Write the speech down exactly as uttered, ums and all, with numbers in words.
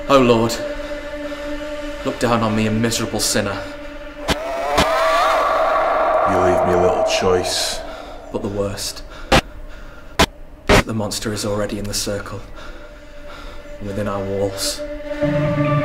O Lord, look down on me, a miserable sinner. You leave me little choice. But the worst is that the monster is already in the circle, within our walls.